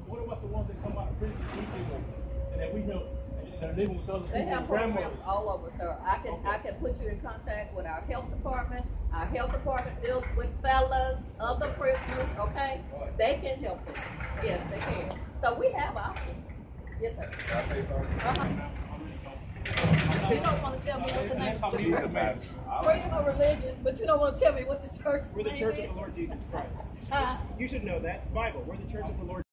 what about the ones that come out of prison and that we help? Living with other they people, have programs all over, sir. I can put you in contact with our health department. Our health department deals with fellas, other prisoners, okay? They can help you. Yes, they can. So we have options. Yes, sir. Can I say something? You don't want to tell me what the name of the Jesus, church man. is. Freedom of religion, but you don't want to tell me what the church We're the name Church is. of the Lord Jesus Christ. Huh? You should know that. It's Bible. We're the Church of the Lord